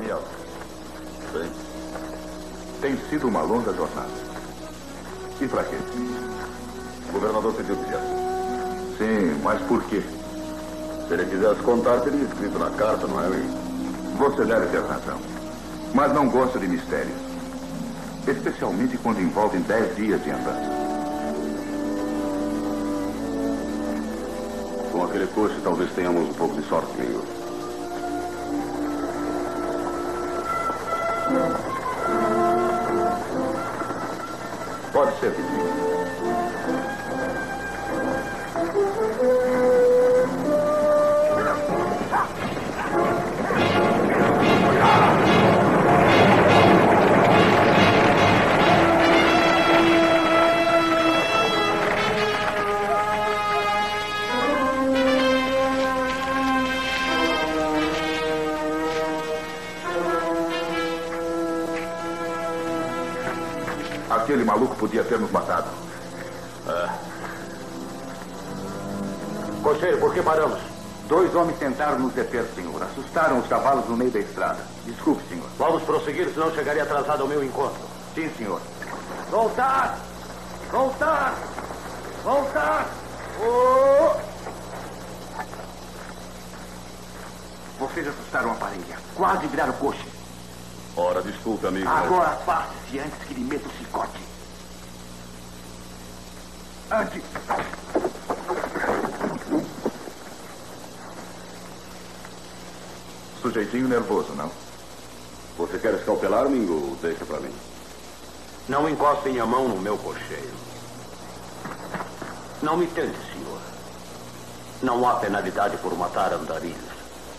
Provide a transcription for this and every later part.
Daniel. Bem. Tem sido uma longa jornada. E pra quê? O governador pediu que viesse. Sim, mas por quê? Se ele quisesse contar, teria escrito na carta, não é, amigo? Você deve ter razão. Mas não gosto de mistérios. Especialmente quando envolvem 10 dias de andança. Com aquele coche, talvez tenhamos um pouco de sorte, amigo. Pode ser, Vitinho. Aquele maluco podia ter nos matado. Cocheiro, por que paramos? 2 homens tentaram nos deter, senhor. Assustaram os cavalos no meio da estrada. Desculpe, senhor. Vamos prosseguir, senão chegaria atrasado ao meu encontro. Sim, senhor. Voltar! Voltar! Voltar! Oh! Vocês assustaram a parelha. Quase viraram coxa. Ora, desculpe, amigo. Agora passe-se antes que lhe meta o chicote. Antes. Sujeitinho nervoso, não? Você quer escalpelar, amigo? Deixa pra mim. Não encostem a mão no meu cocheiro. Não me tente, senhor. Não há penalidade por matar andarilhos.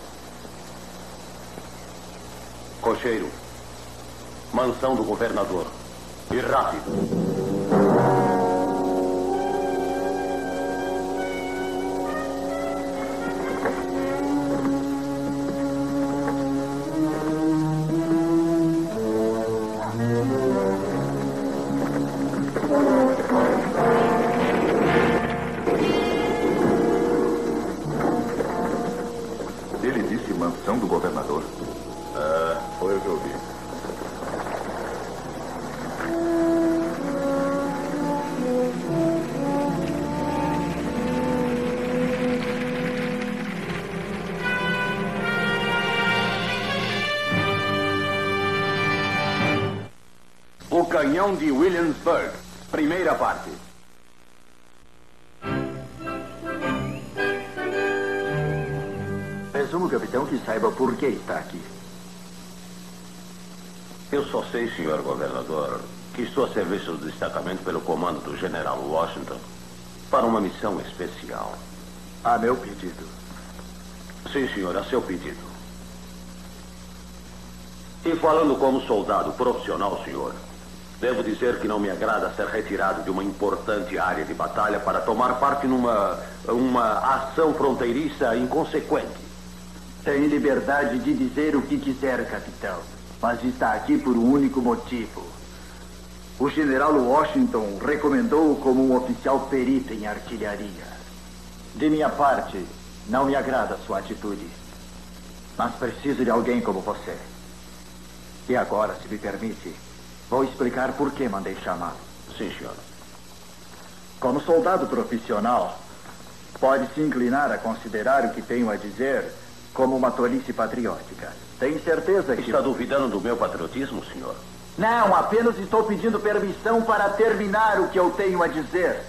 Cocheiro. Mansão do governador. E rápido. Ele disse mansão do governador. Foi o que eu vi. O canhão de Williamsburg. Primeira parte. Presumo, capitão, que saiba por que está aqui. Eu só sei, senhor governador, que estou a serviço do destacamento pelo comando do general Washington para uma missão especial. A meu pedido. Sim, senhor, a seu pedido. E falando como soldado profissional, senhor, devo dizer que não me agrada ser retirado de uma importante área de batalha para tomar parte numa ação fronteiriça inconsequente. Tem liberdade de dizer o que quiser, capitão. Mas está aqui por um único motivo. O general Washington recomendou-o como um oficial perito em artilharia. De minha parte, não me agrada a sua atitude. Mas preciso de alguém como você. E agora, se me permite, vou explicar por que mandei chamá-lo. Sim, senhor. Como soldado profissional, pode se inclinar a considerar o que tenho a dizer como uma tolice patriótica. Tem certeza que... Está duvidando do meu patriotismo, senhor? Não, apenas estou pedindo permissão para terminar o que eu tenho a dizer.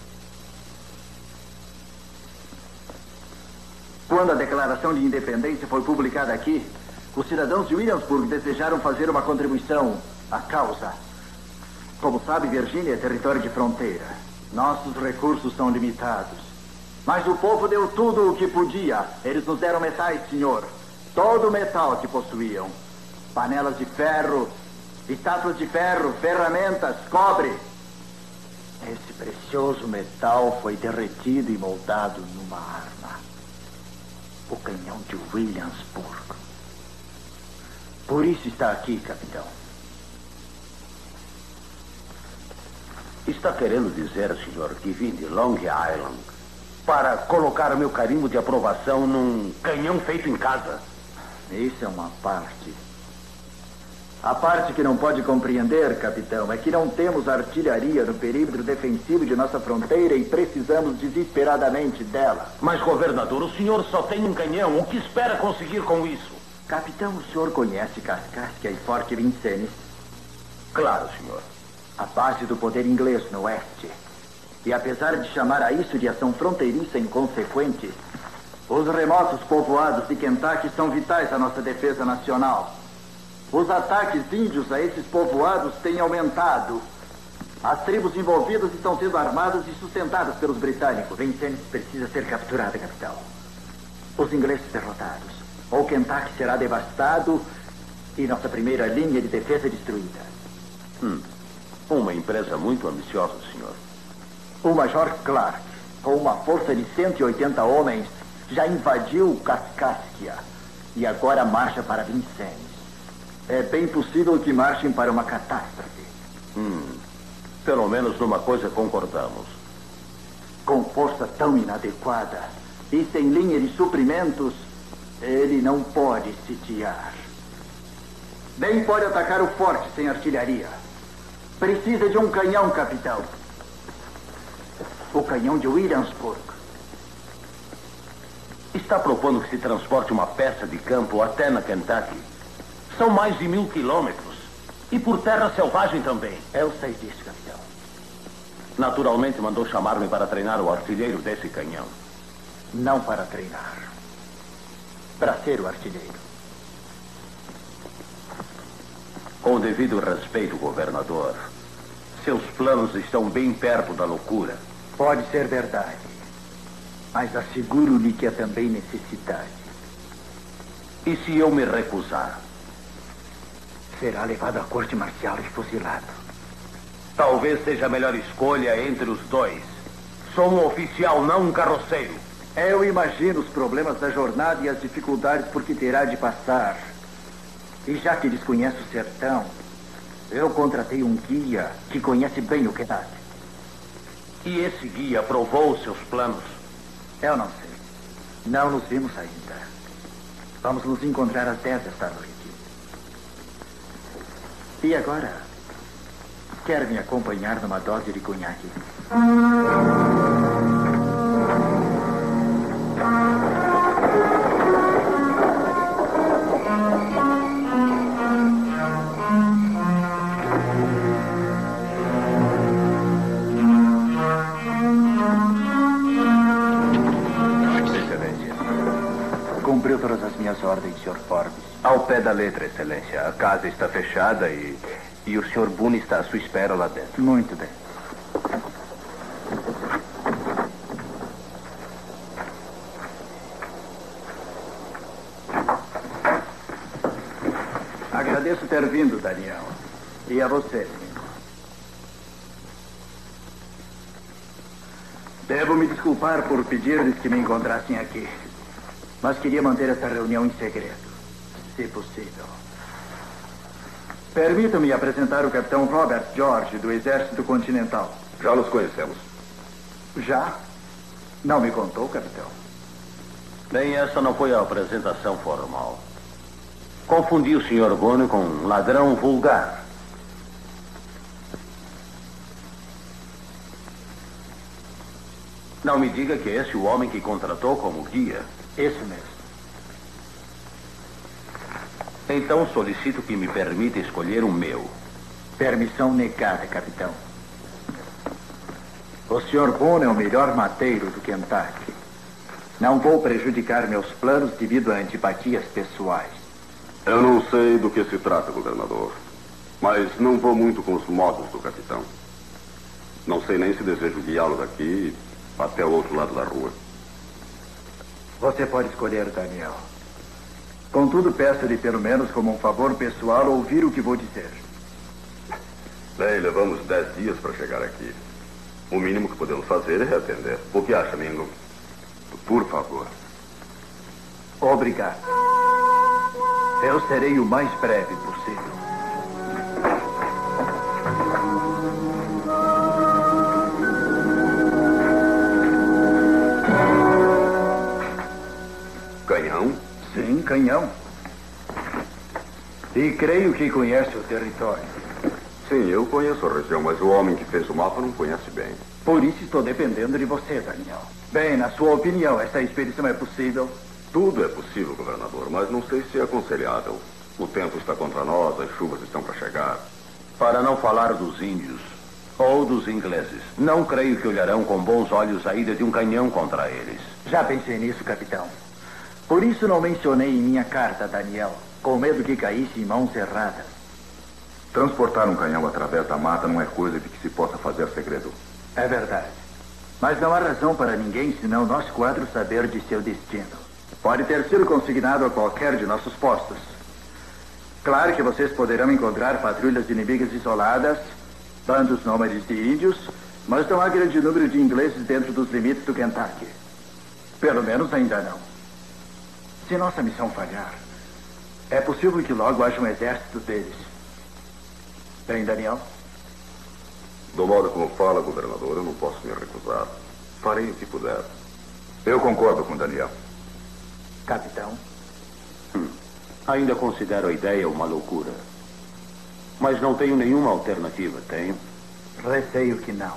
Quando a Declaração de Independência foi publicada aqui, os cidadãos de Williamsburg desejaram fazer uma contribuição à causa. Como sabe, Virgínia é território de fronteira. Nossos recursos são limitados. Mas o povo deu tudo o que podia. Eles nos deram metais, senhor. Todo o metal que possuíam. Panelas de ferro, estátuas de ferro, ferramentas, cobre. Esse precioso metal foi derretido e moldado numa arma. O canhão de Williamsburg. Por isso está aqui, capitão. Está querendo dizer, senhor, que vim de Long Island para colocar o meu carimbo de aprovação num canhão feito em casa? Isso é uma parte. A parte que não pode compreender, capitão, é que não temos artilharia no perímetro defensivo de nossa fronteira e precisamos desesperadamente dela. Mas, governador, o senhor só tem um canhão. O que espera conseguir com isso? Capitão, o senhor conhece Kaskaskia e Forte Vincennes? Claro, senhor. A base do poder inglês no oeste. E apesar de chamar a isso de ação fronteiriça inconsequente, os remotos povoados de Kentucky são vitais à nossa defesa nacional. Os ataques índios a esses povoados têm aumentado. As tribos envolvidas estão sendo armadas e sustentadas pelos britânicos. Vincennes precisa ser capturada, capitão. Os ingleses derrotados. Ou Kentucky será devastado e nossa primeira linha de defesa destruída. Uma empresa muito ambiciosa, senhor. O Major Clark, com uma força de 180 homens, já invadiu Kaskaskia e agora marcha para Vincennes. É bem possível que marchem para uma catástrofe. Pelo menos numa coisa concordamos. Com força tão inadequada e sem linha de suprimentos, ele não pode sitiar. Nem pode atacar o forte sem artilharia. Precisa de um canhão, capitão. O canhão de Williamsburg. Está propondo que se transporte uma peça de campo até na Kentucky. São mais de 1000 quilômetros. E por terra selvagem também. Eu sei disso, capitão. Naturalmente mandou chamar-me para treinar o artilheiro desse canhão. Não para treinar. Para ser o artilheiro. Com o devido respeito, governador, seus planos estão bem perto da loucura. Pode ser verdade. Mas asseguro-lhe que é também necessidade. E se eu me recusar? Será levado à corte marcial e fuzilado. Talvez seja a melhor escolha entre os dois. Sou um oficial, não um carroceiro. Eu imagino os problemas da jornada e as dificuldades por que terá de passar. E já que desconhece o sertão, eu contratei um guia que conhece bem o Kentucky. E esse guia aprovou seus planos? Eu não sei. Não nos vimos ainda. Vamos nos encontrar às 10 desta noite. E agora? Quer me acompanhar numa dose de conhaque? Cumpriu todas as minhas ordens, Sr. Forbes. Ao pé da letra, Excelência. A casa está fechada e o Sr. Boone está à sua espera lá dentro. Muito bem. Agradeço ter vindo, Daniel. E a você, Lincoln. Devo me desculpar por pedir-lhes que me encontrassem aqui. Mas queria manter essa reunião em segredo, se possível. Permita-me apresentar o capitão Robert George, do Exército Continental. Já nos conhecemos. Já? Não me contou, capitão? Bem, essa não foi a apresentação formal. Confundi o Sr. Boone com um ladrão vulgar. Não me diga que é esse o homem que contratou como guia. Isso mesmo. Então solicito que me permita escolher o meu. Permissão negada, capitão. O Sr. Boone é o melhor mateiro do Kentucky. Não vou prejudicar meus planos devido a antipatias pessoais. Eu não sei do que se trata, governador. Mas não vou muito com os modos do capitão. Não sei nem se desejo guiá-lo daqui até o outro lado da rua. Você pode escolher, Daniel. Contudo, peço-lhe pelo menos como um favor pessoal ouvir o que vou dizer. Bem, levamos 10 dias para chegar aqui. O mínimo que podemos fazer é atender. O que acha, Mingo? Por favor. Obrigado. Eu serei o mais breve possível. Canhão? Sim, canhão. E creio que conhece o território. Sim, eu conheço a região, mas o homem que fez o mapa não conhece bem. Por isso estou dependendo de você, Daniel. Bem, na sua opinião, essa expedição é possível? Tudo é possível, governador, mas não sei se é aconselhável. O tempo está contra nós, as chuvas estão para chegar. Para não falar dos índios ou dos ingleses, não creio que olharão com bons olhos a ida de um canhão contra eles. Já pensei nisso, capitão. Por isso não mencionei em minha carta, Daniel, com medo que caísse em mãos erradas. Transportar um canhão através da mata não é coisa de que se possa fazer segredo. É verdade. Mas não há razão para ninguém, senão nós quatro, saber de seu destino. Pode ter sido consignado a qualquer de nossos postos. Claro que vocês poderão encontrar patrulhas inimigas isoladas, bandos nômades de índios, mas não há grande número de ingleses dentro dos limites do Kentucky. Pelo menos ainda não. Se nossa missão falhar, é possível que logo haja um exército deles. Bem, Daniel? Do modo como fala, governador, eu não posso me recusar. Farei o que puder. Eu concordo com Daniel. Capitão? Ainda considero a ideia uma loucura. Mas não tenho nenhuma alternativa, tenho? Receio que não.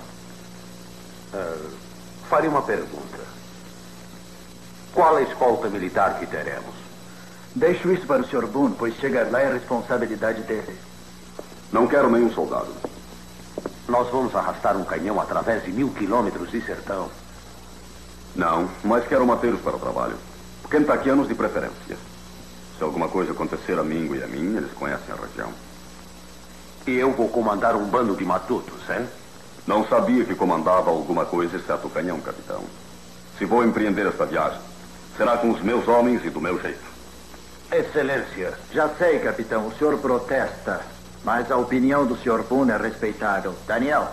Farei uma pergunta. Qual a escolta militar que teremos? Deixo isso para o Sr. Boone, pois chegar lá é responsabilidade dele. Não quero nenhum soldado. Nós vamos arrastar um canhão através de 1000 quilômetros de sertão. Não, mas quero mateiros para o trabalho. Kentuckianos de preferência. Se alguma coisa acontecer a Mingo e a mim, eles conhecem a região. E eu vou comandar um bando de matutos, hein? Não sabia que comandava alguma coisa exceto o canhão, capitão. Se vou empreender esta viagem, será com os meus homens e do meu jeito. Excelência. Já sei, capitão, o senhor protesta, mas a opinião do Sr. Boone é respeitável. Daniel,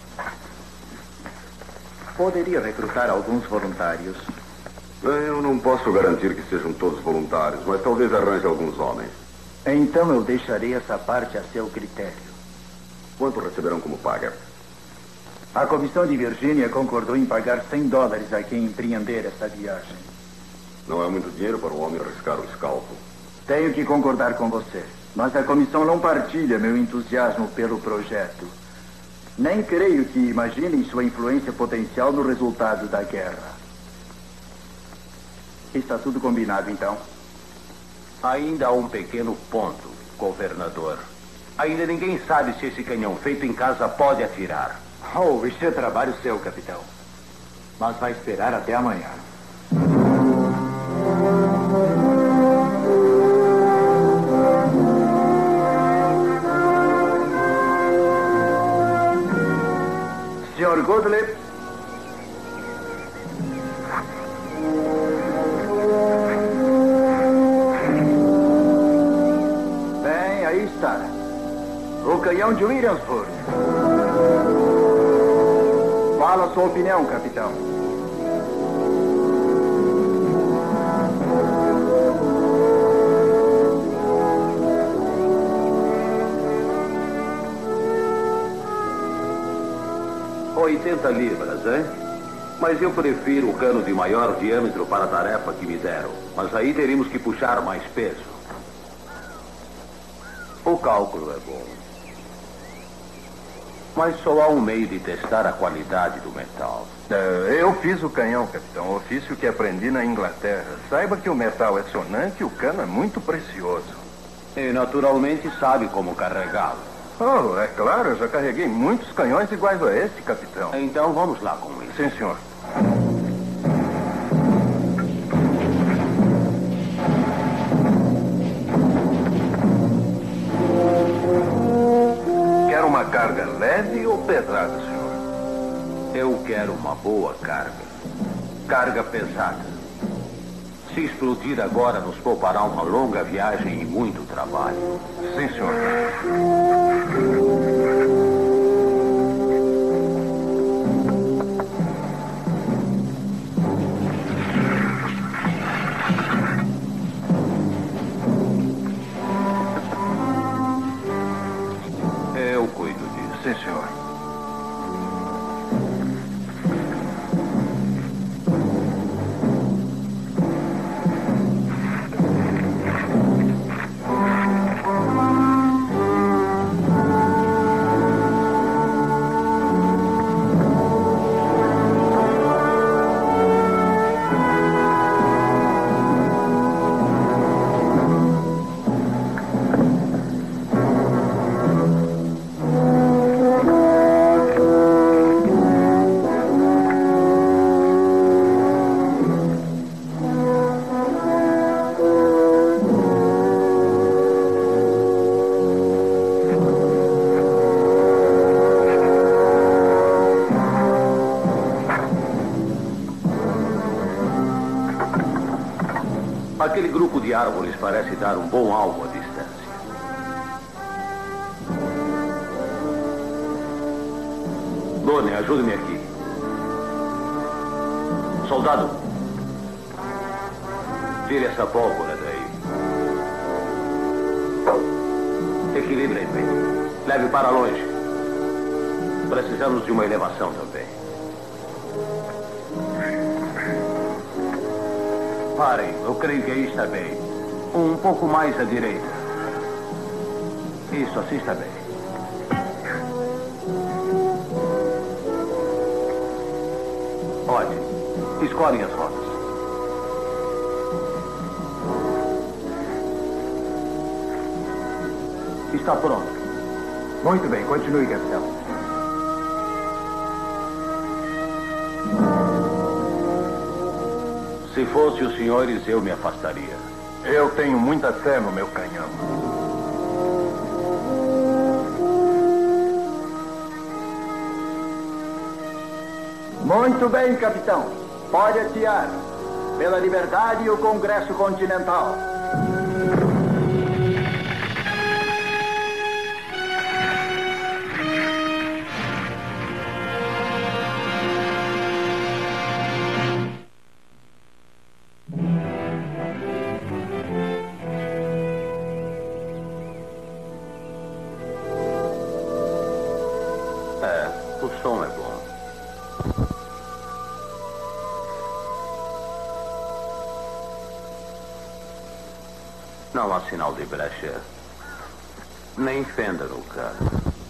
poderia recrutar alguns voluntários. Eu não posso garantir que sejam todos voluntários, mas talvez arranje alguns homens. Então eu deixarei essa parte a seu critério. Quanto receberão como paga? A comissão de Virgínia concordou em pagar $100 a quem empreender essa viagem. Não é muito dinheiro para um homem arriscar o escalpo. Tenho que concordar com você, mas a comissão não partilha meu entusiasmo pelo projeto. Nem creio que imaginem sua influência potencial no resultado da guerra. Está tudo combinado, então? Ainda há um pequeno ponto, governador. Ainda ninguém sabe se esse canhão feito em casa pode atirar. Oh, isso é trabalho seu, capitão. Mas vai esperar até amanhã. Sr. Goodlip. Bem, aí está. O canhão de Williamsburg. Fala a sua opinião, capitão. $80 hein? Mas eu prefiro o cano de maior diâmetro para a tarefa que me deram. Mas aí teríamos que puxar mais peso. O cálculo é bom. Mas só há um meio de testar a qualidade do metal. Eu fiz o canhão, capitão. Ofício que aprendi na Inglaterra. Saiba que o metal é sonante e o cano é muito precioso. E naturalmente sabe como carregá-lo. Oh, é claro, eu já carreguei muitos canhões iguais a esse, capitão. Então vamos lá com isso. Sim, senhor. Quer uma carga leve ou pesada, senhor? Eu quero uma boa carga. Carga pesada. Se explodir agora, nos poupará uma longa viagem e muito trabalho. Sim, senhor. Eu cuido disso. Sim, senhor. Aquele grupo de árvores parece dar um bom alvo à distância. Doni, ajude-me aqui. Soldado, tire essa pólvora daí. Equilibre bem. Leve para longe. Precisamos de uma elevação também. Parem, eu creio que aí está bem. Um pouco mais à direita. Isso, assim está bem. Ótimo. Escolhem as rotas. Está pronto. Muito bem, continue, capitão. Se fosse os senhores, eu me afastaria. Eu tenho muita fé no meu canhão. Muito bem, capitão. Pode atirar. Pela liberdade e o Congresso Continental. O som é bom. Não há sinal de brecha, nem fenda no cano.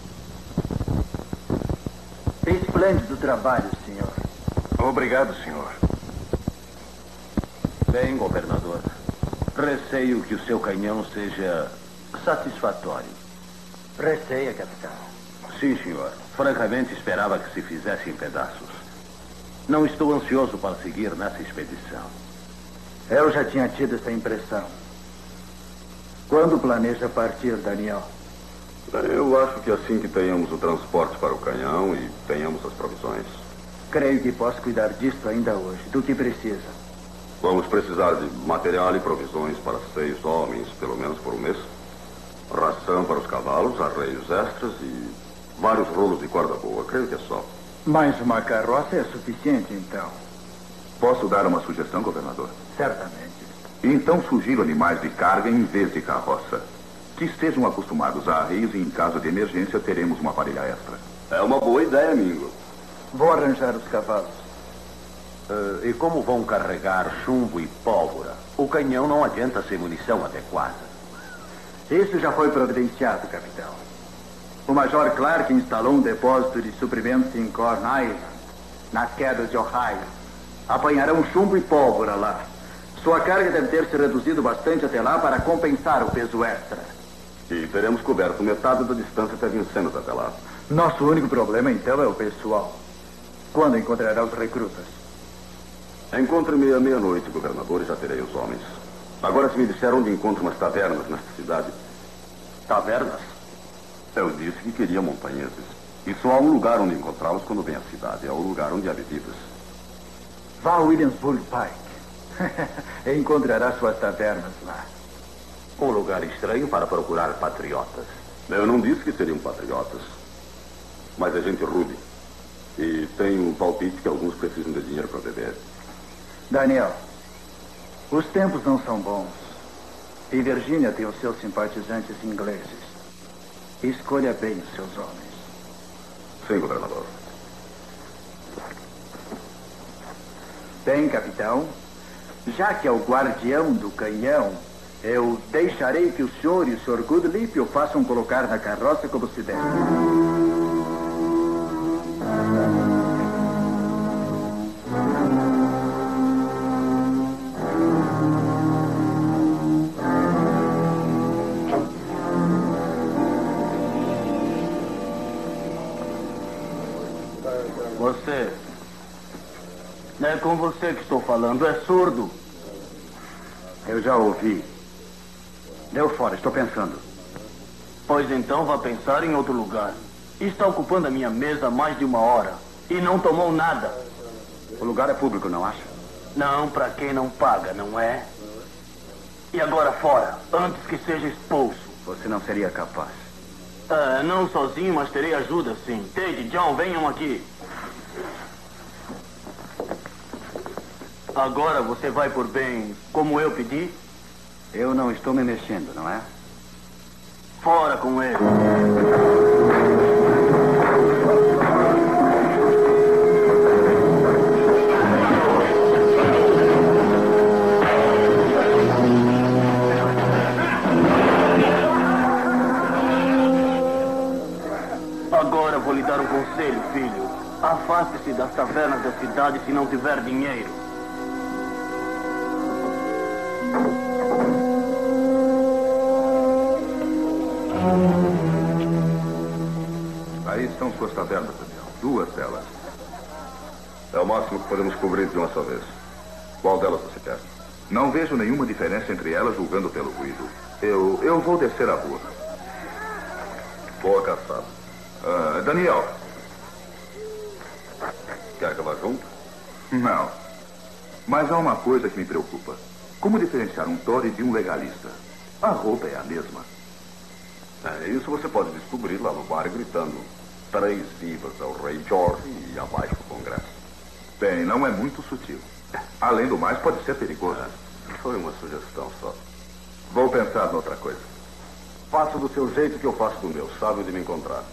Esplêndido trabalho, senhor. Obrigado, senhor. Bem, governador, receio que o seu canhão seja satisfatório. Receia, capitão. Sim, senhor. Francamente, esperava que se fizesse em pedaços. Não estou ansioso para seguir nessa expedição. Eu já tinha tido essa impressão. Quando planeja partir, Daniel? Eu acho que assim que tenhamos o transporte para o canhão e tenhamos as provisões. Creio que posso cuidar disso ainda hoje, do que precisa. Vamos precisar de material e provisões para 6 homens, pelo menos por um mês. Ração para os cavalos, arreios extras e vários rolos de corda boa. Creio que é só. Mas uma carroça é suficiente, então? Posso dar uma sugestão, governador? Certamente. Então sugiro animais de carga em vez de carroça. Que estejam acostumados a arreios e em caso de emergência teremos uma parelha extra. É uma boa ideia, Mingo. Vou arranjar os cavalos. E como vão carregar chumbo e pólvora? O canhão não adianta sem munição adequada. Isso já foi providenciado, capitão. O Major Clark instalou um depósito de suprimentos em Corn Island, nas quedas de Ohio. Apanharão chumbo e pólvora lá. Sua carga deve ter se reduzido bastante até lá para compensar o peso extra. E teremos coberto metade da distância até Vincennes até lá. Nosso único problema, então, é o pessoal. Quando encontrará os recrutas? Encontre-me à meia-noite, governador, e já terei os homens. Agora, se me disser onde encontro umas tavernas nesta cidade... Tavernas? Eu disse que queria montanheses. E só há um lugar onde encontrá-los quando vem à cidade. É o lugar onde há bebidas. Vá a Williamsburg Pike. Encontrará suas tavernas lá. Um lugar estranho para procurar patriotas. Eu não disse que seriam patriotas. Mas é gente rude. E tenho um palpite que alguns precisam de dinheiro para beber. Daniel, os tempos não são bons. E Virgínia tem os seus simpatizantes ingleses. Escolha bem os seus homens. Sim, governador. Bem, capitão, já que é o guardião do canhão, eu deixarei que o senhor e o Sr. Goodleaf o façam colocar na carroça como se deve. Você... É com você que estou falando. É surdo. Eu já ouvi. Deu fora, estou pensando. Pois então vá pensar em outro lugar. Está ocupando a minha mesa há mais de 1 hora. E não tomou nada. O lugar é público, não acha? Não, para quem não paga, não é? E agora fora, antes que seja expulso. Você não seria capaz. Não sozinho, mas terei ajuda, sim. Ted, John, venham aqui. Agora você vai por bem como eu pedi? Eu não estou me mexendo, não é? Fora com ele. Agora vou lhe dar um conselho, filho. Afaste-se das tavernas da cidade se não tiver dinheiro. Aí estão suas tavernas, Daniel. 2 delas. É o máximo que podemos cobrir de uma só vez. Qual delas você quer? Não vejo nenhuma diferença entre elas, julgando pelo ruído. Eu vou descer a rua. Boa caçada. Daniel. Quer que eu vá junto? Não. Mas há uma coisa que me preocupa. Como diferenciar um Tory de um legalista? A roupa é a mesma. Isso você pode descobrir lá no bar gritando 3 vivas ao rei George e abaixo o Congresso. Bem, não é muito sutil. Além do mais, pode ser perigoso. Foi uma sugestão só. Vou pensar noutra coisa. Faça do seu jeito que eu faço do meu. Sabe onde me encontrar.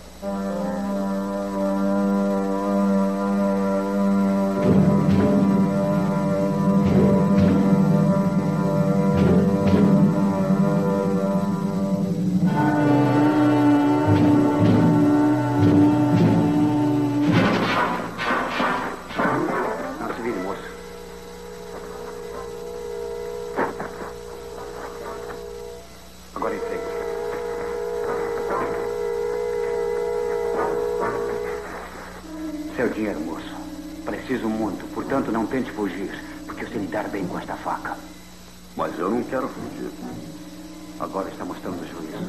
Seu dinheiro, moço. Preciso muito, portanto não tente fugir, porque eu sei lidar bem com esta faca. Mas eu não quero fugir. Agora está mostrando juízo.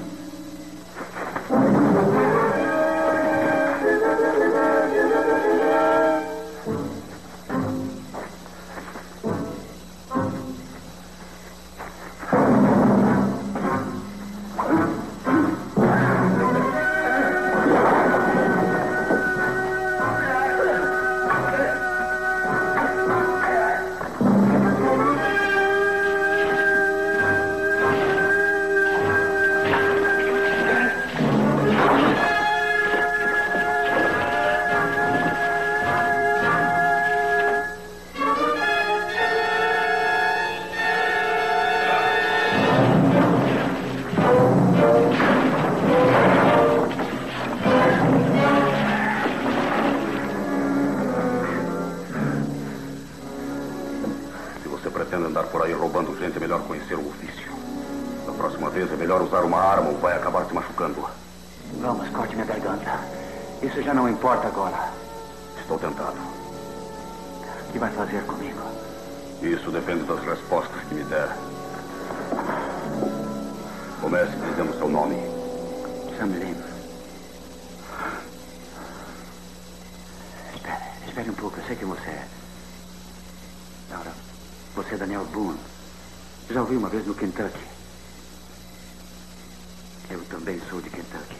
pretende andar por aí roubando gente, é melhor conhecer o ofício. Da próxima vez é melhor usar uma arma ou vai acabar se machucando. Vamos, corte minha garganta. Isso já não importa agora. Estou tentado. O que vai fazer comigo? Isso depende das respostas que me der. Comece dizendo seu nome. Sam Lim. Espere um pouco, eu sei quem você é. Laura, você é Daniel Boone. Já ouvi uma vez no Kentucky. Eu também sou de Kentucky.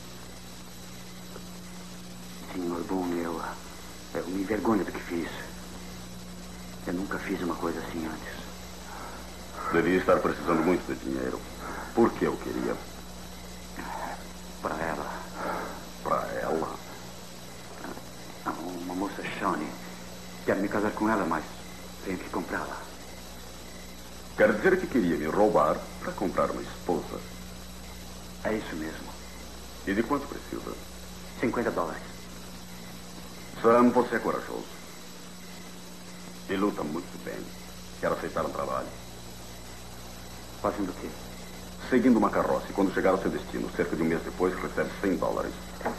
Senhor Boone, eu me envergonho do que fiz. Eu nunca fiz uma coisa assim antes. Devia estar precisando muito de dinheiro. Por que eu queria? Para ela. Para ela? Uma moça Shawnee. Quero me casar com ela, mas tenho que comprá-la. Quer dizer que queria me roubar para comprar uma esposa? É isso mesmo. E de quanto precisa? $50. Sam, você é corajoso. E luta muito bem. Quero aceitar um trabalho. Fazendo o quê? Seguindo uma carroça. E quando chegar ao seu destino, cerca de um mês depois, recebe $100.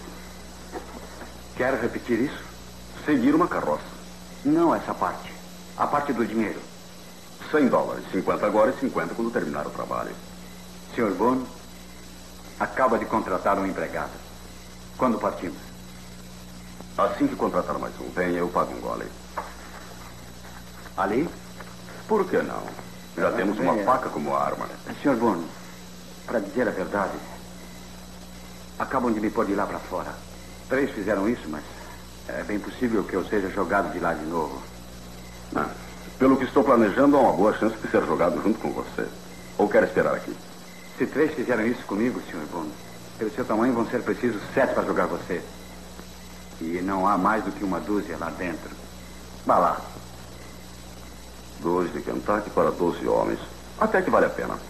Quer repetir isso? Seguir uma carroça. Não essa parte. A parte do dinheiro. $100. 50 agora e 50 quando terminar o trabalho. Sr. Boone acaba de contratar um empregado. Quando partimos? Assim que contratar mais um, venha, eu pago um gole. Ali? Por que não? Já temos uma faca como arma. Sr. Boone, para dizer a verdade, acabam de me pôr de lá para fora. 3 fizeram isso, mas é bem possível que eu seja jogado de lá de novo. Pelo que estou planejando, há uma boa chance de ser jogado junto com você. Ou quer esperar aqui? Se 3 fizeram isso comigo, Sr. Boone, pelo seu tamanho vão ser precisos 7 para jogar você. E não há mais do que uma dúzia lá dentro. Vá lá. 2 de Kentucky para 12 homens. Até que vale a pena.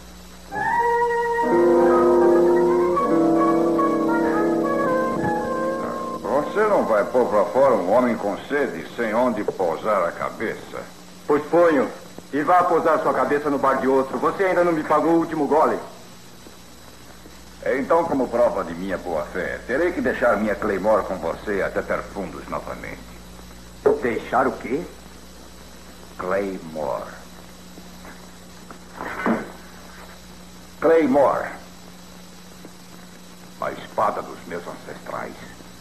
Você não vai pôr pra fora um homem com sede sem onde pousar a cabeça? Pois ponho. E vá pousar sua cabeça no bar de outro. Você ainda não me pagou o último gole. Então, como prova de minha boa-fé, terei que deixar minha Claymore com você até ter fundos novamente. Deixar o quê? Claymore. Claymore. A espada dos meus ancestrais.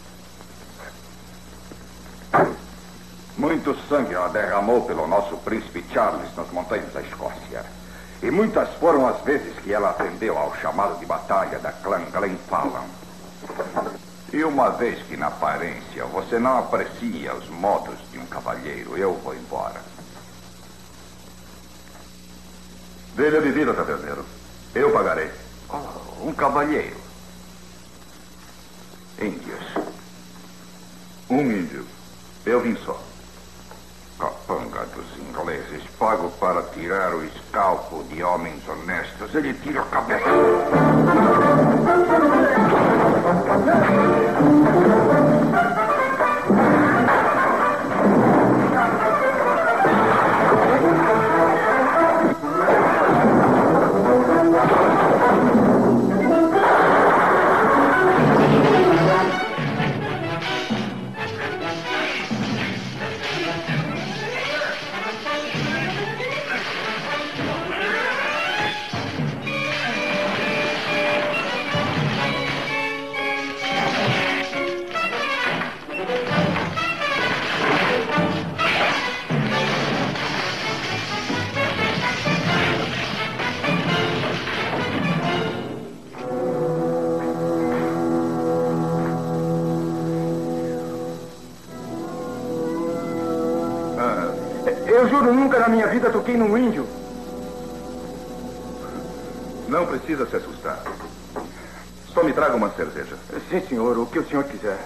Muito sangue ela derramou pelo nosso príncipe Charles nas montanhas da Escócia. E muitas foram as vezes que ela atendeu ao chamado de batalha da clã Glenfallen. E uma vez que na aparência você não aprecia os modos de um cavalheiro, eu vou embora. Dê-lhe a bebida, taverneiro. Eu pagarei. Oh, um cavalheiro. Índios. Um índio. Eu vim só. Capanga dos ingleses, pago para tirar o escalpo de homens honestos. Ele tira a cabeça. Eu juro, nunca na minha vida toquei num índio. Não precisa se assustar. Só me traga uma cerveja. Sim, senhor, o que o senhor quiser.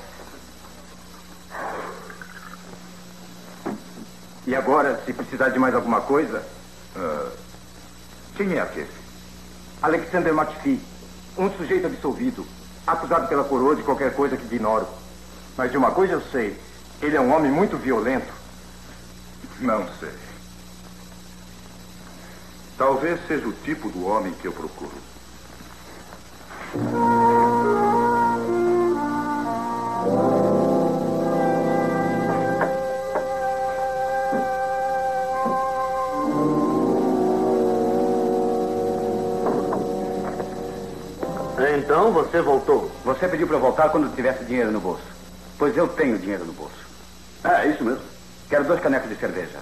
E agora, se precisar de mais alguma coisa... Quem é aquele? Alexander McPhee, um sujeito absolvido, acusado pela coroa de qualquer coisa que ignoro. Mas de uma coisa eu sei, ele é um homem muito violento. Não sei. Talvez seja o tipo do homem que eu procuro. Então você voltou. Você pediu para eu voltar quando tivesse dinheiro no bolso. Pois eu tenho dinheiro no bolso. É isso mesmo. Quero 2 canecos de cerveja.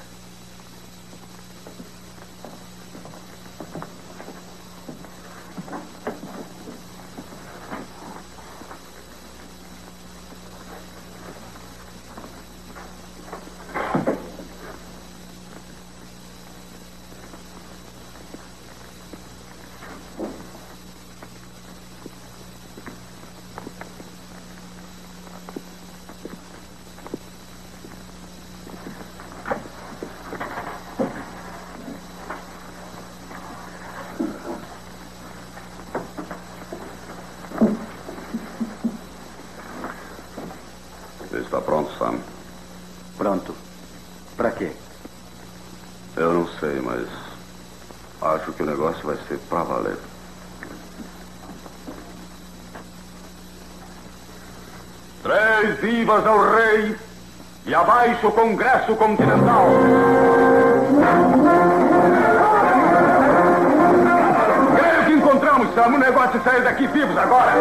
Está pronto, Sam? Pronto. Para quê? Eu não sei, mas acho que o negócio vai ser pra valer. Três vivas ao rei e abaixo o Congresso Continental. Creio que encontramos, Sam. O negócio saiu daqui vivos agora.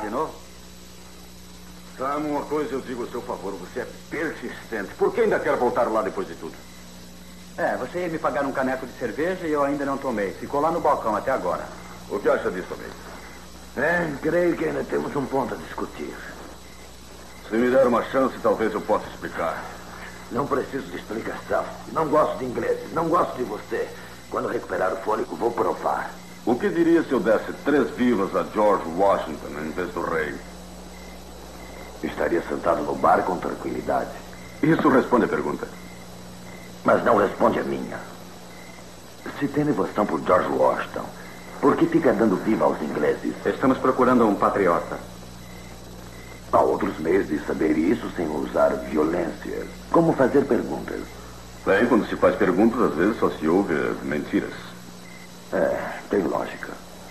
de novo? Sam, uma coisa eu digo a seu favor. Você é persistente. Por que ainda quer voltar lá depois de tudo? Você ia me pagar um caneco de cerveja e eu ainda não tomei. Ficou lá no balcão até agora. O que acha disso, amigo? Creio que ainda temos um ponto a discutir. Se me der uma chance, talvez eu possa explicar. Não preciso de explicação. Não gosto de ingleses. Não gosto de você. Quando recuperar o fôlego, vou provar. O que diria se eu desse 3 vivas a George Washington em vez do rei? Estaria sentado no bar com tranquilidade. Isso responde a pergunta. Mas não responde a minha. Se tem devoção por George Washington, por que fica dando viva aos ingleses? Estamos procurando um patriota. Há outros meios de saber isso sem usar violência. Como fazer perguntas? Bem, quando se faz perguntas, às vezes só se ouve mentiras. Tem lógica.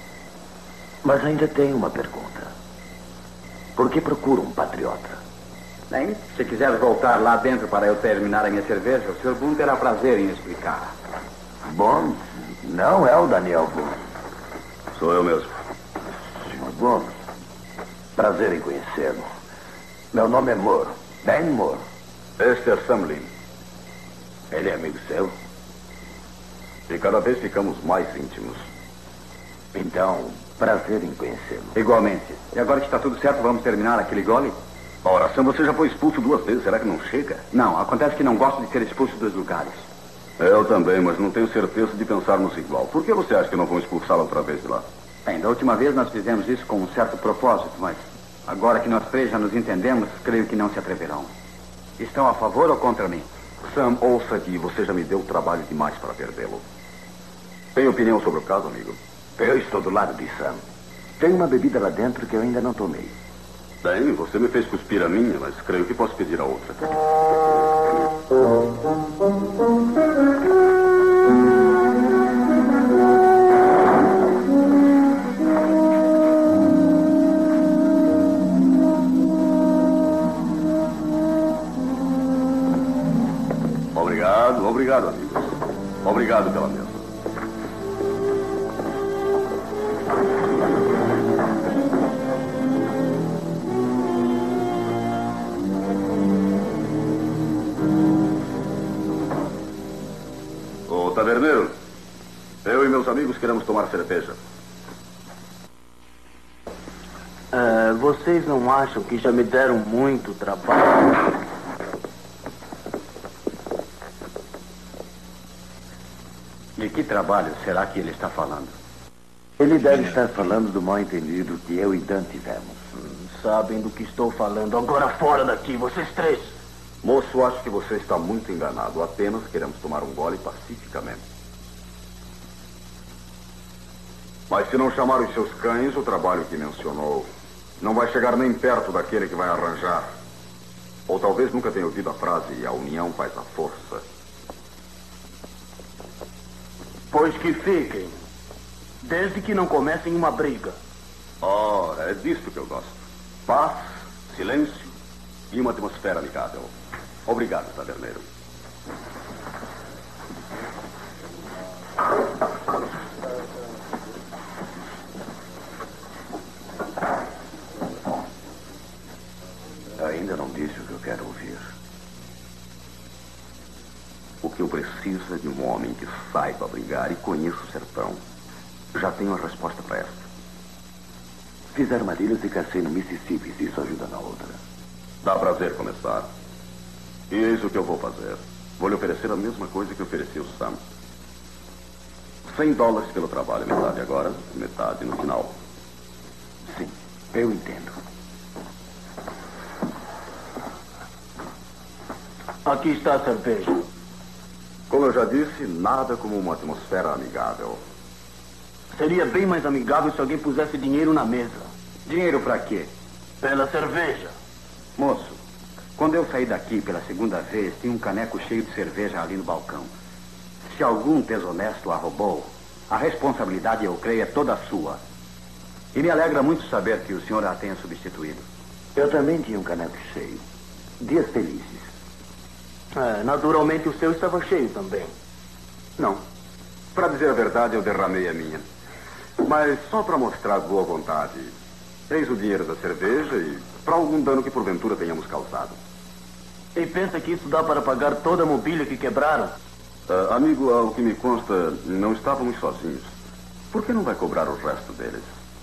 Mas ainda tem uma pergunta. Por que procura um patriota? Bem, se quiser voltar lá dentro para eu terminar a minha cerveja, o Sr. Boone terá prazer em explicar. Boone? Não é o Daniel Boone. Sou eu mesmo. Sr. Boone, prazer em conhecê-lo. Meu nome é Moore. Ben Moore. Este é Sam Lynn. Ele é amigo seu? E cada vez ficamos mais íntimos. Então, prazer em conhecê-lo. Igualmente. E agora que está tudo certo, vamos terminar aquele gole? Ora, Sam, você já foi expulso 2 vezes. Será que não chega? Não, acontece que não gosto de ser expulso dos lugares. Eu também, mas não tenho certeza de pensarmos igual. Por que você acha que não vão expulsá-la outra vez de lá? Bem, da última vez nós fizemos isso com um certo propósito, mas agora que nós 3 já nos entendemos, creio que não se atreverão. Estão a favor ou contra mim? Sam, ouça aqui, você já me deu trabalho demais para perdê-lo. Tem opinião sobre o caso, amigo? Eu estou do lado de Sam. Tem uma bebida lá dentro que eu ainda não tomei. Bem, você me fez cuspir a minha, mas creio que posso pedir a outra. Obrigado, amigos. Obrigado pela mesa. Ô, taverneiro, eu e meus amigos queremos tomar cerveja. Vocês não acham que já me deram muito trabalho? De que trabalho será que ele está falando? Ele deve estar falando do mal-entendido que eu e Dan tivemos. Sabem do que estou falando. Agora fora daqui, vocês 3. Moço, acho que você está muito enganado. Apenas queremos tomar um gole pacificamente. Mas se não chamar os seus cães, o trabalho que mencionou não vai chegar nem perto daquele que vai arranjar. Ou talvez nunca tenha ouvido a frase: a união faz a força. Pois que fiquem. Desde que não comecem uma briga. Ora, é disso que eu gosto. Paz, silêncio e uma atmosfera amigável. Obrigado, taverneiro. Ainda não disse o que eu quero ouvir. O que eu preciso é de um homem que saiba brigar e conheça o sertão. Já tenho a resposta para esta. Fiz armadilhas e cacei no Mississippi, se isso ajuda na outra. Dá prazer começar. E eis o que eu vou fazer. Vou lhe oferecer a mesma coisa que ofereci ao Sam. $100 pelo trabalho. Metade agora, metade no final. Sim, eu entendo. Aqui está a cerveja. Como eu já disse, nada como uma atmosfera amigável. Seria bem mais amigável se alguém pusesse dinheiro na mesa. Dinheiro para quê? Pela cerveja. Moço, quando eu saí daqui pela segunda vez, tinha um caneco cheio de cerveja ali no balcão. Se algum desonesto a roubou, a responsabilidade, eu creio, é toda sua. E me alegra muito saber que o senhor a tenha substituído. Eu também tinha um caneco cheio. Dias felizes. Naturalmente o seu estava cheio também. Não. Para dizer a verdade, eu derramei a minha. Mas só para mostrar boa vontade. Eis o dinheiro da cerveja e para algum dano que porventura tenhamos causado. E pensa que isso dá para pagar toda a mobília que quebraram? Amigo, ao que me consta, não estávamos sozinhos. Por que não vai cobrar o resto deles?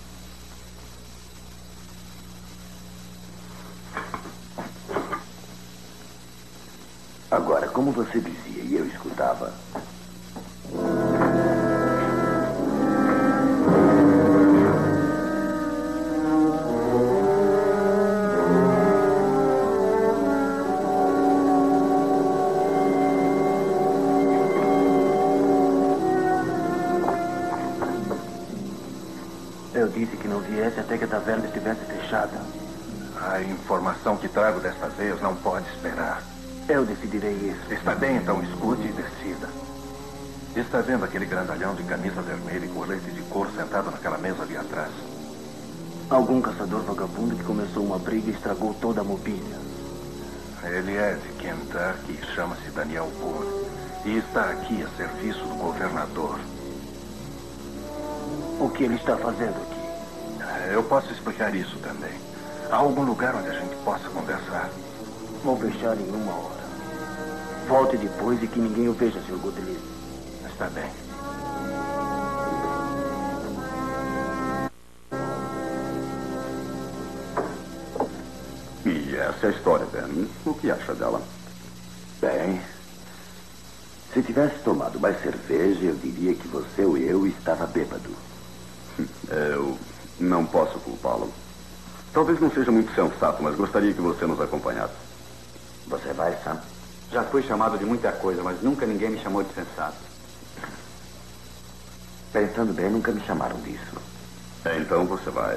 Agora, como você dizia e eu escutava... Eu disse que não viesse até que a taverna estivesse fechada. A informação que trago desta vez não pode esperar. Eu decidirei isso. Está bem, então escute e decida. Está vendo aquele grandalhão de camisa vermelha e colete de couro sentado naquela mesa ali atrás? Algum caçador vagabundo que começou uma briga e estragou toda a mobília. Ele é de Kentucky e chama-se Daniel Boone. E está aqui a serviço do governador. O que ele está fazendo aqui? Eu posso explicar isso também. Há algum lugar onde a gente possa conversar? Vou fechar em 1 hora. Volte depois e que ninguém o veja, Sr. Goodley. Está bem. E essa é a história, Ben. O que acha dela? Bem, se tivesse tomado mais cerveja, eu diria que você ou eu estava bêbado. Eu não posso culpá-lo. Talvez não seja muito sensato, mas gostaria que você nos acompanhasse. Você vai, Sam? Já fui chamado de muita coisa, mas nunca ninguém me chamou de sensato. Pensando bem, nunca me chamaram disso. Então você vai.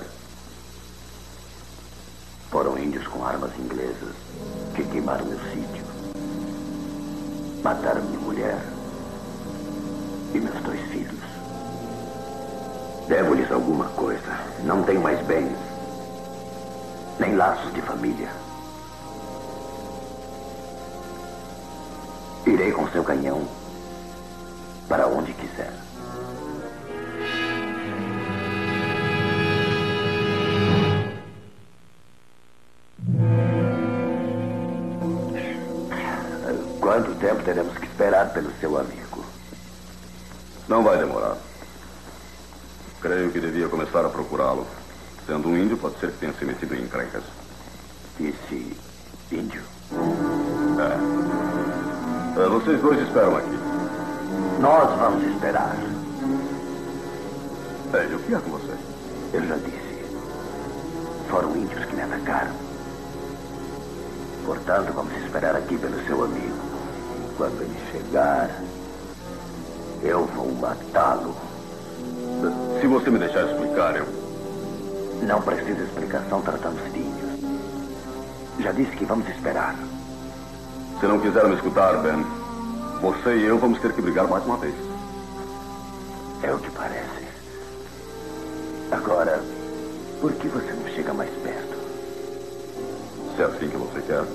Foram índios com armas inglesas que queimaram meu sítio. Mataram minha mulher e meus 2 filhos. Devo-lhes alguma coisa. Não tenho mais bens, nem laços de família. Irei com seu canhão para onde quiser. Quanto tempo teremos que esperar pelo seu amigo? Não vai demorar. Creio que devia começar a procurá-lo. Sendo um índio, pode ser que tenha se metido em encrencas. Esse índio? Vocês dois esperam aqui. Nós vamos esperar. E o que é com você? Eu já disse. Foram índios que me atacaram. Portanto, vamos esperar aqui pelo seu amigo. Quando ele chegar, eu vou matá-lo. Se você me deixar explicar, eu... Não precisa explicação, tratando-se de índios. Já disse que vamos esperar. Se não quiser me escutar, Ben, você e eu vamos ter que brigar mais uma vez. É o que parece. Agora, por que você não chega mais perto? Se é assim que você quer.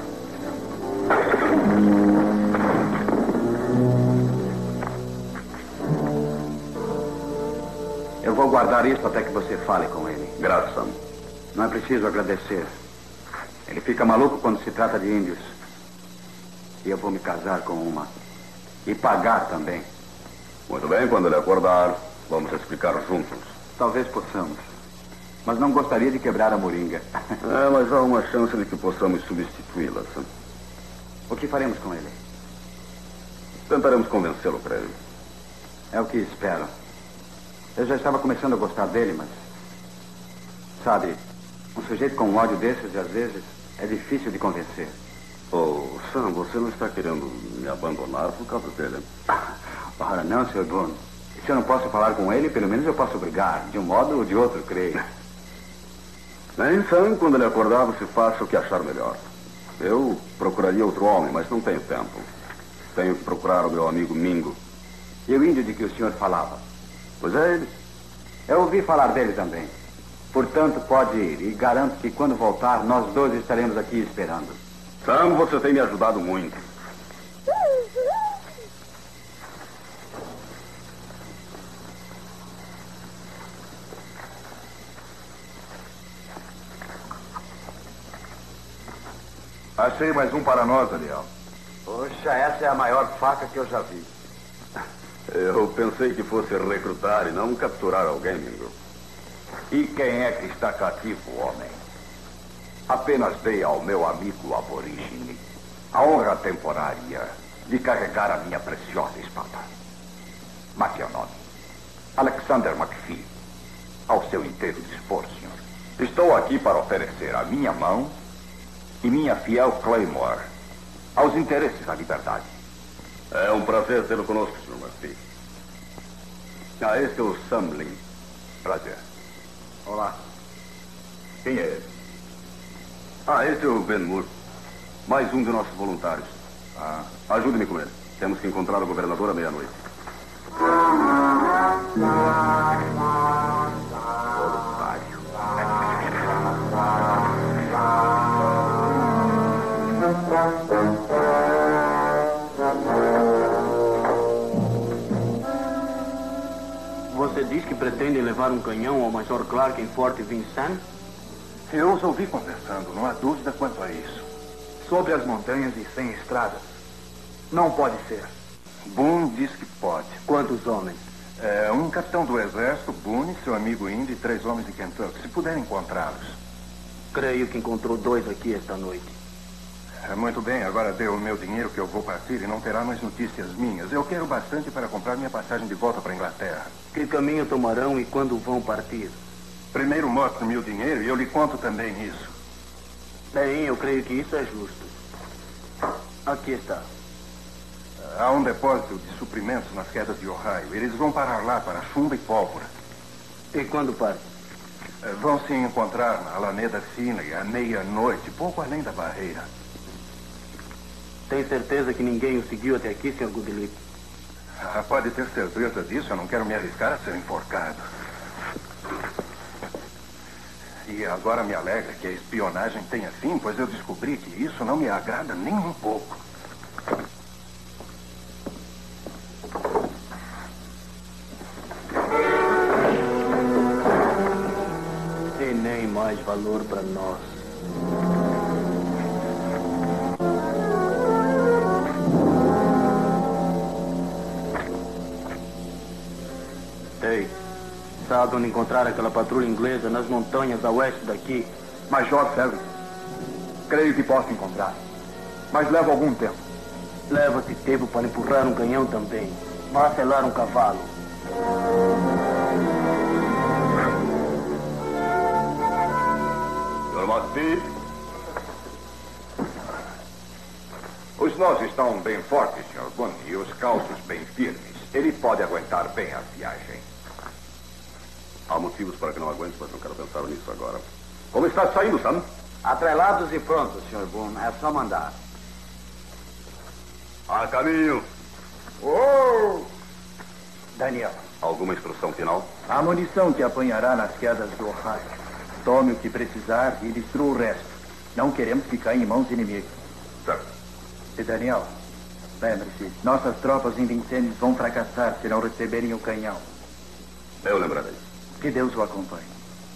Eu vou guardar isso até que você fale com ele. Graças, Sam. Não é preciso agradecer. Ele fica maluco quando se trata de índios. E eu vou me casar com uma. E pagar também. Muito bem, quando ele acordar, vamos explicar juntos. Talvez possamos. Mas não gostaria de quebrar a moringa. Mas há uma chance de que possamos substituí-la, Sam. O que faremos com ele? Tentaremos convencê-lo, creio. É o que espero. Eu já estava começando a gostar dele, mas... Sabe, um sujeito com um ódio desses, às vezes, é difícil de convencer. Sam, você não está querendo me abandonar por causa dele? Ora, não, Sr. Boone. Se eu não posso falar com ele, pelo menos eu posso brigar. De um modo ou de outro, creio. Bem, Sam, quando ele acordar, você faça o que achar melhor. Eu procuraria outro homem, mas não tenho tempo. Tenho que procurar o meu amigo Mingo. E o índio de que o senhor falava? Pois é ele. Eu ouvi falar dele também. Portanto, pode ir. E garanto que quando voltar, nós dois estaremos aqui esperando. Sam, você tem me ajudado muito. Achei mais um para nós, Daniel. Poxa, essa é a maior faca que eu já vi. Eu pensei que fosse recrutar e não capturar alguém, Mingo. E quem é que está cativo, homem? Apenas dei ao meu amigo aborígene a honra temporária de carregar a minha preciosa espada. Mas seu nome? Alexander McPhee. Ao seu inteiro dispor, senhor. Estou aqui para oferecer a minha mão e minha fiel Claymore aos interesses da liberdade. É um prazer tê-lo conosco, Sr. McPhee. Este é o Sam Lee. Prazer. Olá. Quem é ele? Este é o Ben Moore. Mais um de nossos voluntários. Ajude-me com ele. Temos que encontrar o governador à meia-noite. Voluntário. Você diz que pretende levar um canhão ao Major Clark em Fort Vincennes? Eu os ouvi conversando, não há dúvida quanto a isso. Sobre as montanhas e sem estradas. Não pode ser. Boone diz que pode. Quantos homens? Um capitão do exército, Boone, seu amigo Indy e 3 homens de Kentucky, se puder encontrá-los. Creio que encontrou 2 aqui esta noite. Muito bem, agora dê o meu dinheiro que eu vou partir e não terá mais notícias minhas. Eu quero bastante para comprar minha passagem de volta para a Inglaterra. Que caminho tomarão e quando vão partir? Primeiro mostre-me o dinheiro e eu lhe conto também isso. Bem, eu creio que isso é justo. Aqui está. Há um depósito de suprimentos nas quedas de Ohio. Eles vão parar lá para chumbo e pólvora. E quando parte? Vão se encontrar na Alameda Finney à meia-noite, pouco além da barreira. Tem certeza que ninguém o seguiu até aqui, Sr. Goodlip? Pode ter certeza disso. Eu não quero me arriscar a ser enforcado. E agora me alegra que a espionagem tenha fim, pois eu descobri que isso não me agrada nem um pouco. E nem mais valor para nós. Ei, sabe onde encontrar aquela patrulha inglesa nas montanhas a oeste daqui? Major Ferguson, creio que posso encontrar. Mas leva algum tempo. Leva-se tempo para empurrar um canhão também. Martelar um cavalo. Sr. McPhee? Os nós estão bem fortes, Sr. Boone, e os calços bem firmes. Ele pode aguentar bem a viagem. Há motivos para que não aguente, mas não quero pensar nisso agora. Como está saindo, Sam? Atrelados e prontos, Sr. Boone. É só mandar. A caminho. Daniel, Alguma instrução final? A munição que apanhará nas quedas do Ohio. Tome o que precisar e destrua o resto. Não queremos ficar em mãos inimigas. Certo. E Daniel, lembre-se, nossas tropas em Vincennes vão fracassar se não receberem o canhão. Eu lembrarei. Que Deus o acompanhe.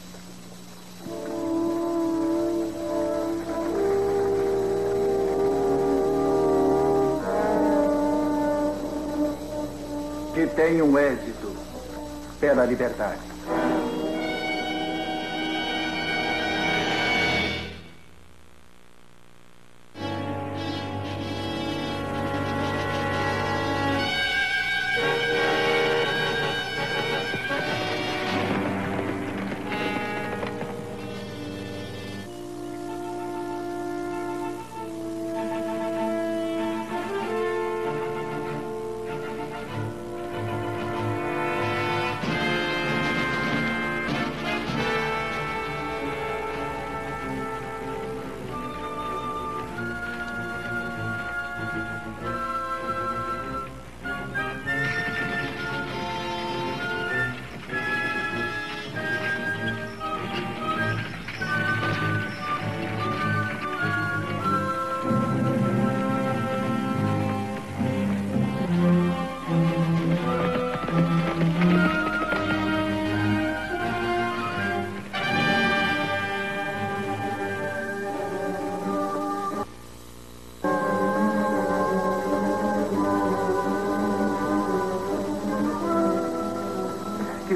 Que tenha um êxito pela liberdade.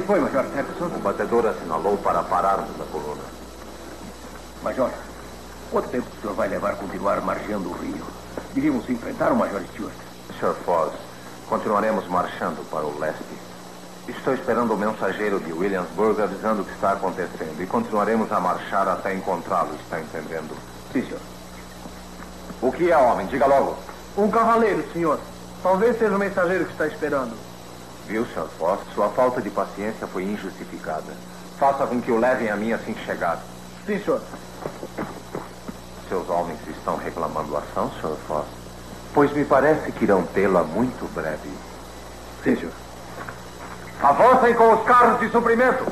que foi, Major Jefferson? O batedor assinalou para pararmos a coluna. Major, quanto tempo o senhor vai levar a continuar marchando o rio? Devíamos enfrentar o Major Stuart. Sr. Foz, continuaremos marchando para o leste. Estou esperando o mensageiro de Williamsburg avisando o que está acontecendo. E continuaremos a marchar até encontrá-lo, está entendendo? Sim, senhor. O que é, homem? Diga logo. Um cavaleiro, senhor. Talvez seja o mensageiro que está esperando. Viu, Sr. Foz? Sua falta de paciência foi injustificada. Faça com que o levem a mim assim que chegar. Sim, senhor. Seus homens estão reclamando ação, Sr. Foz? Pois me parece que irão tê-la muito breve. Sim, senhor. Avancem com os carros de suprimento!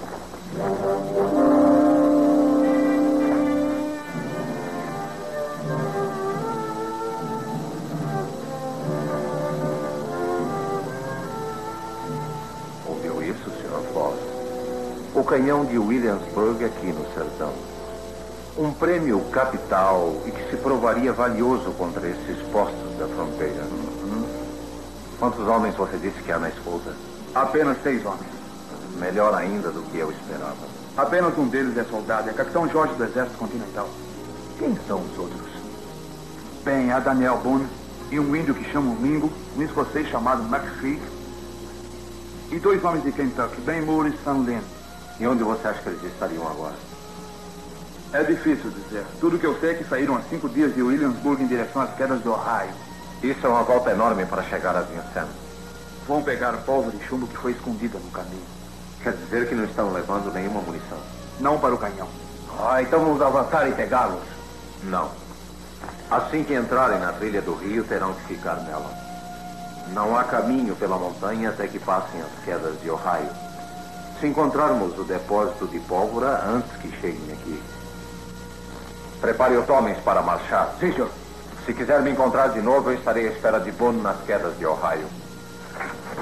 Ouviu isso, Sr. Foz? O canhão de Williamsburg aqui no sertão. Um prêmio capital e que se provaria valioso contra esses postos da fronteira. Quantos homens você disse que há na escolta? Apenas 6 homens. Melhor ainda do que eu esperava. Apenas um deles é soldado. É Capitão Jorge do Exército Continental. Quem são os outros? Bem, há Daniel Boone e um índio que chamam Mingo, um escocês chamado McPhee e 2 homens de Kentucky, Ben Moore e Sam Lynn. E onde você acha que eles estariam agora? É difícil dizer. Tudo que eu sei é que saíram há 5 dias de Williamsburg em direção às quedas do Ohio. Isso é uma volta enorme para chegar a Vincennes. Vão pegar pólvora e chumbo que foi escondida no caminho. Quer dizer que não estão levando nenhuma munição? Não para o canhão. Então vamos avançar e pegá-los. Não. Assim que entrarem na trilha do rio, terão que ficar nela. Não há caminho pela montanha até que passem as quedas de Ohio. Se encontrarmos o depósito de pólvora antes que cheguem aqui. Prepare os homens para marchar. Sim, senhor. Se quiser me encontrar de novo, eu estarei à espera de Boone nas quedas de Ohio.